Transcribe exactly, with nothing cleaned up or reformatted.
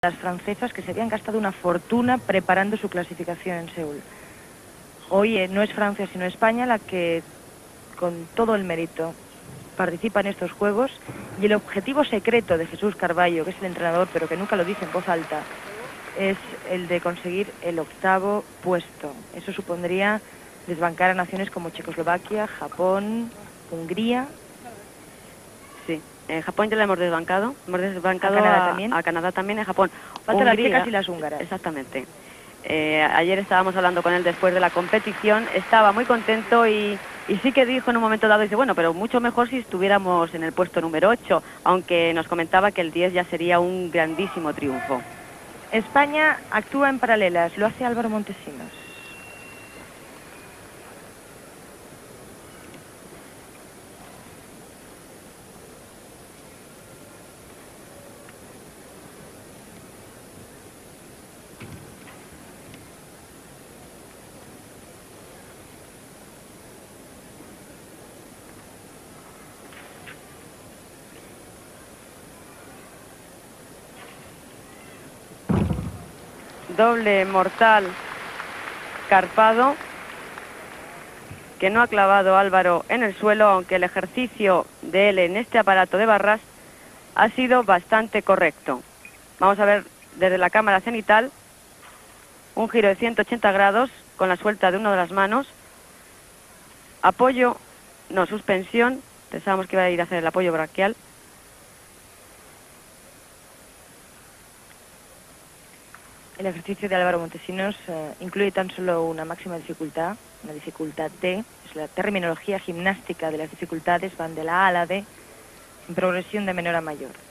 las francesas que se habían gastado una fortuna preparando su clasificación en Seúl. Hoy eh, no es Francia sino España la que con todo el mérito participa en estos Juegos, y el objetivo secreto de Jesús Carballo, que es el entrenador pero que nunca lo dice en voz alta, es el de conseguir el octavo puesto. Eso supondría desbancar a naciones como Checoslovaquia, Japón, Hungría. Sí, en Japón ya la hemos desbancado, hemos desbancado a Canadá a, también, a Canadá también, en Japón. Faltan las Hungría, checas y las húngaras. Exactamente. Eh, ayer estábamos hablando con él después de la competición, estaba muy contento y, y sí que dijo en un momento dado, dice, bueno, pero mucho mejor si estuviéramos en el puesto número ocho, aunque nos comentaba que el diez ya sería un grandísimo triunfo. España actúa en paralelas, lo hace Álvaro Montesinos. Doble mortal carpado que no ha clavado Álvaro en el suelo, aunque el ejercicio de él en este aparato de barras ha sido bastante correcto. Vamos a ver desde la cámara cenital un giro de ciento ochenta grados con la suelta de una de las manos, apoyo, no, suspensión, pensábamos que iba a ir a hacer el apoyo braquial. El ejercicio de Álvaro Montesinos eh, incluye tan solo una máxima dificultad, una dificultad D, es la terminología gimnástica de las dificultades, van de la A a la D, en progresión de menor a mayor.